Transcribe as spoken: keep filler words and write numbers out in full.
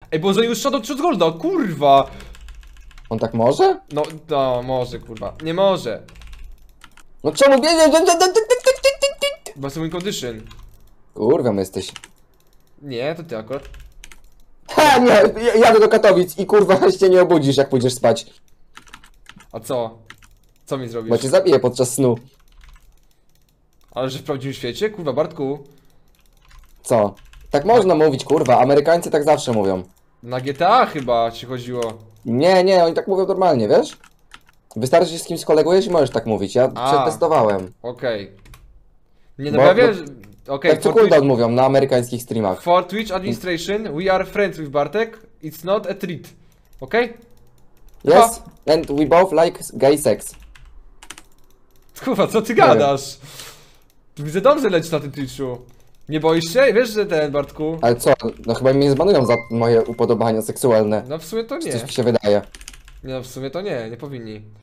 Ej, bo już Shadow trzy Golda, kurwa! On tak może? No, no, może, kurwa. Nie może. No czemu bierzesz? Bo są win condition. Kurwa, my jesteś. Nie, to ty akurat. Ha, nie, ja- jadę do Katowic i kurwa się nie obudzisz, jak pójdziesz spać. A co? Co mi zrobisz? Bo cię zabiję podczas snu. Ale że w prawdziwym świecie? Kurwa, Bartku. Co? Tak można mówić, kurwa, Amerykańcy tak zawsze mówią. Na G T A chyba ci chodziło. Nie, nie, oni tak mówią normalnie, wiesz? Wystarczy, że się z kimś kolegujesz i możesz tak mówić, ja A. przetestowałem. Okej. Nie Bo- no, ja wiem, bo- że... Okej, Tak co for, Twitch, cooldown mówią na amerykańskich streamach. for Twitch administration, we are friends with Bartek. It's not a treat. Okej? Yes, and we both like gay sex. Kurwa, co ty gadasz? Tu widzę dobrze leci na tym Twitchu. Nie boisz się? Wiesz, że ten, Bartku? Ale co? No chyba mnie zbanują za moje upodobania seksualne. No w sumie to nie. Coś mi się wydaje. Nie no, w sumie to nie, nie powinni.